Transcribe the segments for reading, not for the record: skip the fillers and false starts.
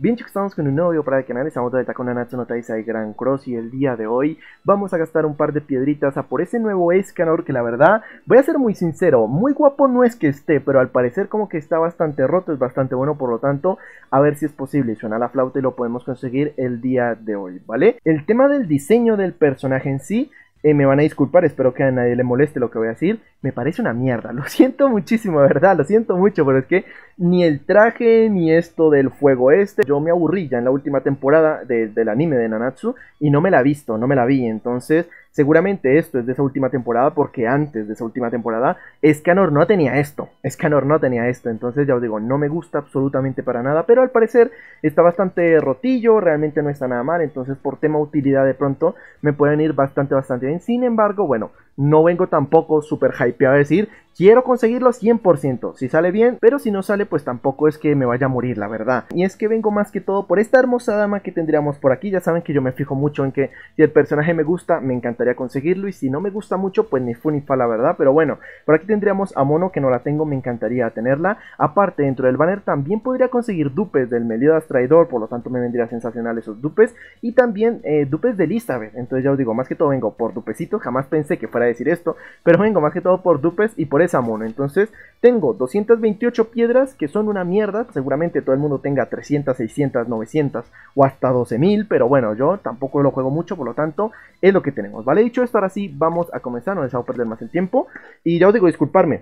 Bien chicos, estamos con un nuevo video para el canal, estamos de vuelta con Nanatsu no Taizai Gran Cross y el día de hoy vamos a gastar un par de piedritas a por ese nuevo Escanor que la verdad, voy a ser muy sincero, muy guapo no es que esté, pero al parecer como que está bastante roto, es bastante bueno, por lo tanto, a ver si es posible, suena la flauta y lo podemos conseguir el día de hoy, ¿vale? El tema del diseño del personaje en sí, me van a disculpar, espero que a nadie le moleste lo que voy a decir, me parece una mierda, lo siento muchísimo, de verdad, lo siento mucho, pero es que ni el traje, ni esto del fuego yo me aburrí ya en la última temporada del anime de Nanatsu, y no me la he visto, no me la vi, entonces seguramente esto es de esa última temporada, porque antes de esa última temporada, Escanor no tenía esto, entonces ya os digo, no me gusta absolutamente para nada, pero al parecer está bastante rotillo, realmente no está nada mal, entonces por tema utilidad de pronto me pueden ir bastante bien, sin embargo, bueno, no vengo tampoco súper hypeado a decir, quiero conseguirlo 100%, si sale bien, pero si no sale pues tampoco es que me vaya a morir, la verdad. Y es que vengo más que todo por esta hermosa dama que tendríamos por aquí, ya saben que yo me fijo mucho en que si el personaje me gusta, me encantaría conseguirlo, y si no me gusta mucho, pues ni fu ni fa la verdad, pero bueno, por aquí tendríamos a Mono, que no la tengo, me encantaría tenerla. Aparte, dentro del banner también podría conseguir dupes del Meliodas Traidor, por lo tanto me vendría sensacional esos dupes, y también dupes de Elizabeth, entonces ya os digo, más que todo vengo por dupecitos, jamás pensé que fuera a decir esto, pero vengo más que todo por dupes y por esa Mono. Entonces tengo 228 piedras que son una mierda, seguramente todo el mundo tenga 300, 600, 900 o hasta 12.000, pero bueno, yo tampoco lo juego mucho, por lo tanto es lo que tenemos, ¿vale? Dicho esto, ahora sí vamos a comenzar, no les hago perder más el tiempo, y ya os digo, disculparme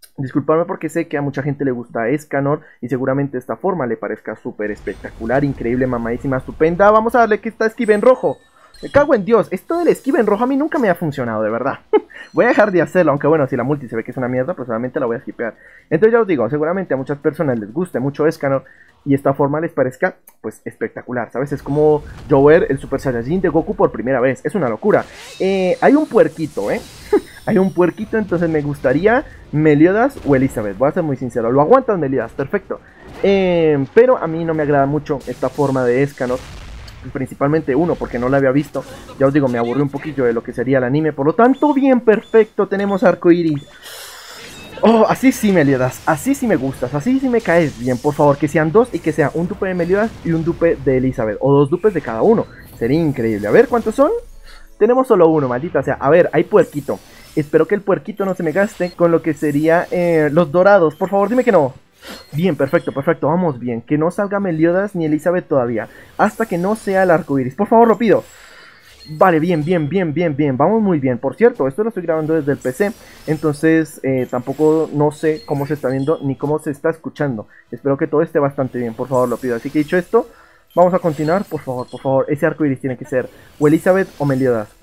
porque sé que a mucha gente le gusta Escanor y seguramente esta forma le parezca súper espectacular, increíble, mamadísima, estupenda. Vamos a darle que está esquiva en rojo. Me cago en Dios, esto del esquiva en rojo a mí nunca me ha funcionado, de verdad. Voy a dejar de hacerlo, aunque bueno, si la multi se ve que es una mierda, pues solamente la voy a skipear. Entonces ya os digo, seguramente a muchas personas les guste mucho Escanor y esta forma les parezca, pues, espectacular, ¿sabes? Es como yo ver el Super Saiyajin de Goku por primera vez, es una locura. Hay un puerquito, hay un puerquito, entonces me gustaría Meliodas o Elizabeth, voy a ser muy sincero. Lo aguantas Meliodas, perfecto. Pero a mí no me agrada mucho esta forma de Escanor. Principalmente uno, porque no la había visto. Ya os digo, me aburrí un poquillo de lo que sería el anime. Por lo tanto, bien, perfecto, tenemos arcoiris. Oh, así sí, Meliodas, así sí me gustas, así sí me caes bien. Por favor, que sean dos y que sea un dupe de Meliodas y un dupe de Elizabeth, o dos dupes de cada uno. Sería increíble. A ver, ¿cuántos son? Tenemos solo uno, maldita sea. A ver, hay puerquito. Espero que el puerquito no se me gaste con lo que sería los dorados. Por favor, dime que no. Bien, perfecto, vamos bien. Que no salga Meliodas ni Elizabeth todavía, hasta que no sea el arco iris. Por favor, lo pido. Vale, bien, vamos muy bien. Por cierto, esto lo estoy grabando desde el PC, entonces tampoco no sé cómo se está viendo ni cómo se está escuchando. Espero que todo esté bastante bien, por favor, lo pido. Así que dicho esto, vamos a continuar, por favor. Ese arco iris tiene que ser o Elizabeth o Meliodas,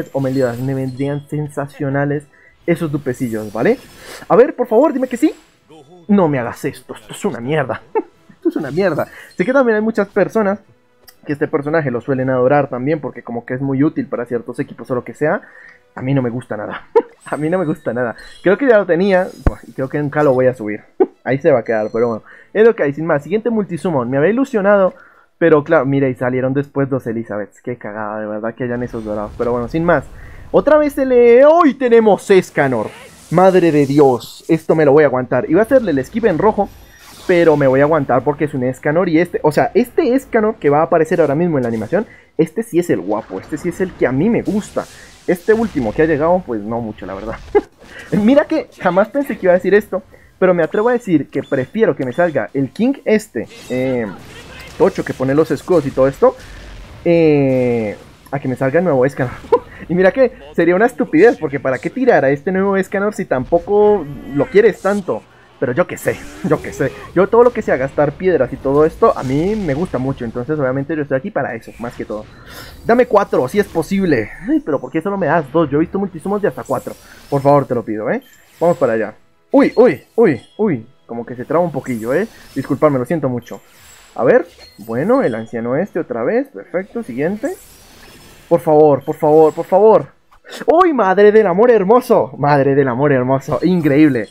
me vendrían sensacionales esos dupecillos, ¿vale? A ver, por favor, dime que sí. No me hagas esto es una mierda. Esto es una mierda. Sé que también hay muchas personas que este personaje lo suelen adorar también, porque como que es muy útil para ciertos equipos o lo que sea. A mí no me gusta nada. A mí no me gusta nada. Creo que ya lo tenía y creo que nunca lo voy a subir. Ahí se va a quedar, pero bueno, es lo que hay, sin más. Siguiente multisummon, me había ilusionado, pero claro, mira, y salieron después dos Elizabeths. Qué cagada, de verdad, que hayan esos dorados. Pero bueno, sin más, otra vez se lee. Hoy tenemos Escanor. Madre de Dios, esto me lo voy a aguantar. Iba a hacerle el esquive en rojo, pero me voy a aguantar porque es un Escanor. Y este Escanor que va a aparecer ahora mismo en la animación, este sí es el guapo, este sí es el que a mí me gusta. Este último que ha llegado, pues no mucho, la verdad. Mira que jamás pensé que iba a decir esto, pero me atrevo a decir que prefiero que me salga el King tocho, que pone los escudos y todo esto, a que me salga el nuevo Escanor. Y mira que sería una estupidez, porque ¿para qué tirar a este nuevo Escanor si tampoco lo quieres tanto? Pero yo qué sé. Yo todo lo que sea gastar piedras y todo esto, a mí me gusta mucho. Entonces obviamente yo estoy aquí para eso, más que todo. Dame 4, si es posible. Ay, pero ¿por qué solo me das 2? Yo he visto multisumos de hasta 4. Por favor, te lo pido, Vamos para allá. Uy. Como que se traba un poquillo, Disculpadme, lo siento mucho. A ver, bueno, el anciano otra vez. Perfecto, siguiente. Por favor. ¡Uy, madre del amor hermoso! Increíble.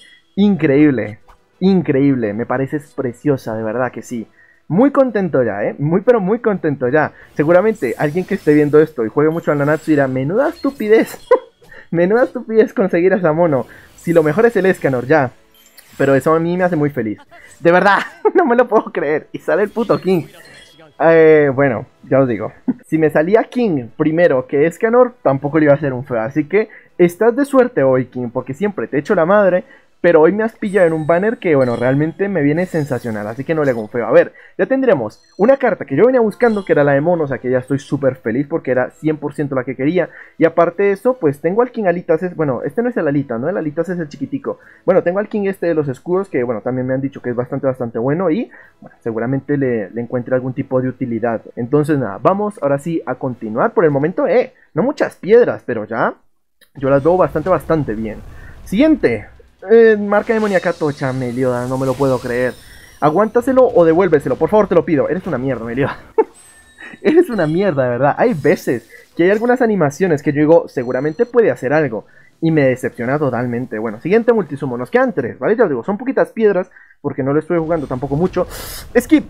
Me pareces preciosa, de verdad que sí. Muy contento ya, muy contento ya. Seguramente alguien que esté viendo esto y juegue mucho al Nanatsu dirá, menuda estupidez. Menuda estupidez conseguir a esa Mono. Si lo mejor es el Escanor, ya. Pero eso a mí me hace muy feliz. De verdad, no me lo puedo creer. Y sale el puto King. Bueno, ya os digo. Si me salía King primero que Escanor, tampoco le iba a hacer un feo. Así que estás de suerte hoy, King, porque siempre te echo la madre. Pero hoy me has pillado en un banner que, bueno, realmente me viene sensacional. Así que no le hago un feo. A ver, ya tendremos una carta que yo venía buscando, que era la de mono. O sea, que ya estoy súper feliz porque era 100% la que quería. Y aparte de eso, pues tengo al King Alitas. Bueno, este no es el Alita, ¿no? El Alitas es el chiquitico. Bueno, tengo al King este de los escudos, que, bueno, también me han dicho que es bastante bueno. Y, bueno, seguramente le encuentre algún tipo de utilidad. Entonces, nada, vamos ahora sí a continuar. Por el momento, no muchas piedras, pero ya yo las veo bastante bien. Siguiente. Marca demoníaca tocha, Meliodas, no me lo puedo creer. Aguántaselo o devuélveselo, por favor, te lo pido. Eres una mierda, Meliodas. Eres una mierda, de verdad. Hay veces que hay algunas animaciones que yo digo, seguramente puede hacer algo. Y me decepciona totalmente. Bueno, siguiente multisumo. Nos quedan 3, ¿vale? Ya os digo, son poquitas piedras, porque no lo estoy jugando tampoco mucho. Skip.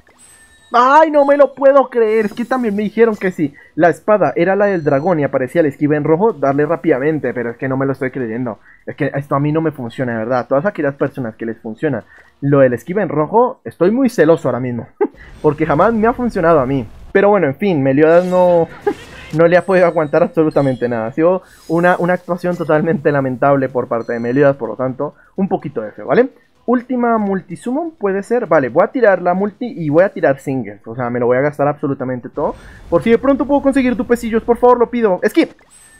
¡Ay, no me lo puedo creer! Es que también me dijeron que si la espada era la del dragón y aparecía el esquive en rojo, darle rápidamente, pero es que no me lo estoy creyendo. Es que esto a mí no me funciona, de verdad. Todas aquellas personas que les funciona lo del esquive en rojo, estoy muy celoso ahora mismo. Porque jamás me ha funcionado a mí. Pero bueno, en fin, Meliodas no le ha podido aguantar absolutamente nada. Ha sido una actuación totalmente lamentable por parte de Meliodas, por lo tanto, un poquito de feo, ¿vale? Última multisummon puede ser. Vale, voy a tirar la multi y voy a tirar singles. O sea, me lo voy a gastar absolutamente todo. Por si de pronto puedo conseguir tupecillos, por favor, lo pido. ¡Skip!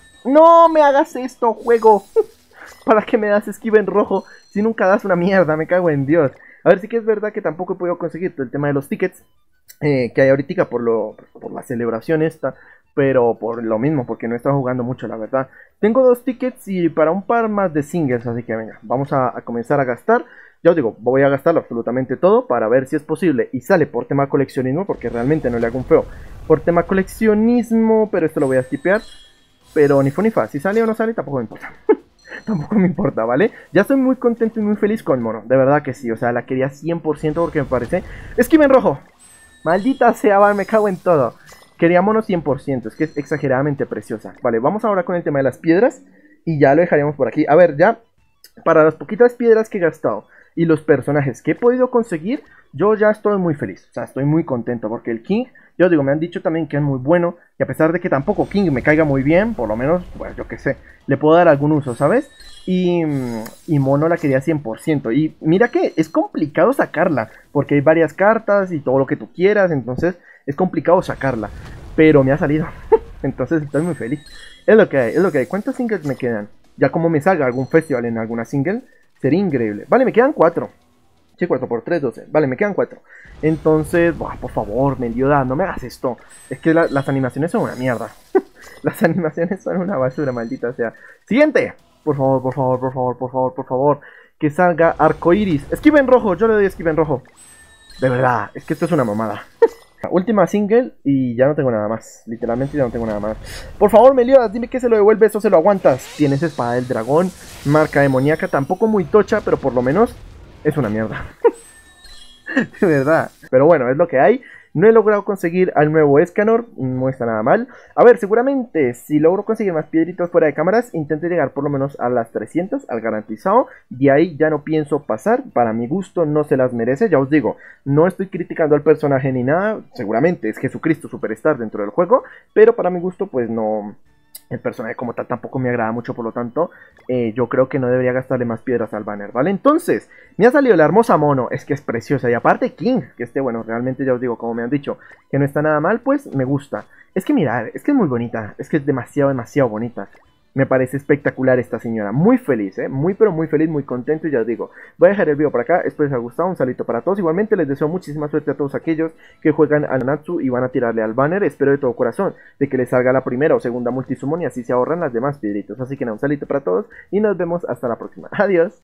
¡No me hagas esto, juego! ¿Para qué me das esquiva en rojo si nunca das una mierda? Me cago en Dios. A ver, sí que es verdad que tampoco he podido conseguir todo el tema de los tickets que hay ahorita por la celebración esta. Pero por lo mismo, porque no he estado jugando mucho, la verdad. Tengo 2 tickets y para un par más de singles, así que venga, vamos a comenzar a gastar. Ya os digo, voy a gastarlo absolutamente todo para ver si es posible. Y sale por tema coleccionismo, porque realmente no le hago un feo. Por tema coleccionismo, pero esto lo voy a skipear. Pero ni fu ni fa, si sale o no sale, tampoco me importa. Tampoco me importa, ¿vale? Ya estoy muy contento y muy feliz con Mono, de verdad que sí. O sea, la quería 100% porque me parece... ¡Esquiva en rojo! Maldita sea, me cago en todo. Quería Mono 100%, es que es exageradamente preciosa. Vale, vamos ahora con el tema de las piedras. Y ya lo dejaremos por aquí. A ver, ya, para las poquitas piedras que he gastado y los personajes que he podido conseguir, yo ya estoy muy feliz. O sea, estoy muy contento porque el King, yo digo, me han dicho también que es muy bueno. Y a pesar de que tampoco King me caiga muy bien, por lo menos, bueno, yo qué sé, le puedo dar algún uso, ¿sabes? Y Mono la quería 100%. Y mira que es complicado sacarla, porque hay varias cartas y todo lo que tú quieras, entonces es complicado sacarla. Pero me ha salido. Entonces estoy muy feliz. Es lo que hay, es lo que hay. ¿Cuántos singles me quedan? Ya como me salga algún festival en alguna single, sería increíble. Vale, me quedan 4. Sí, 4 por 3, 12. Vale, me quedan 4. Entonces, por favor, Meliodas, no me hagas esto. Es que las animaciones son una mierda. Las animaciones son una basura, maldita sea. Siguiente. Por favor, por favor, por favor, por favor, por favor. Que salga arcoiris. Esquiva en rojo, yo le doy esquiva en rojo. De verdad, es que esto es una mamada. Última single y ya no tengo nada más. Literalmente ya no tengo nada más. Por favor, Meliodas, dime que se lo devuelves o se lo aguantas. Tienes espada del dragón, marca demoníaca, tampoco muy tocha, pero por lo menos es una mierda. De verdad. Pero bueno, es lo que hay. No he logrado conseguir al nuevo Escanor, no está nada mal. A ver, seguramente si logro conseguir más piedritas fuera de cámaras, intento llegar por lo menos a las 300, al garantizado. De ahí ya no pienso pasar, para mi gusto no se las merece, ya os digo. No estoy criticando al personaje ni nada, seguramente es Jesucristo Superstar dentro del juego. Pero para mi gusto pues no... El personaje como tal tampoco me agrada mucho, por lo tanto, yo creo que no debería gastarle más piedras al banner, ¿vale? Entonces, me ha salido la hermosa Mono, es que es preciosa, y aparte King, que bueno, realmente ya os digo, como me han dicho, que no está nada mal, pues me gusta. Es que mirad, es que es muy bonita, es que es demasiado bonita. Me parece espectacular esta señora, muy feliz, muy pero muy feliz, muy contento y ya os digo, voy a dejar el video por acá, espero les haya gustado, un saludito para todos, igualmente les deseo muchísima suerte a todos aquellos que juegan a Nanatsu y van a tirarle al banner, espero de todo corazón de que les salga la primera o segunda multisummon y así se ahorran las demás piedritos, así que nada, un saludito para todos y nos vemos hasta la próxima, adiós.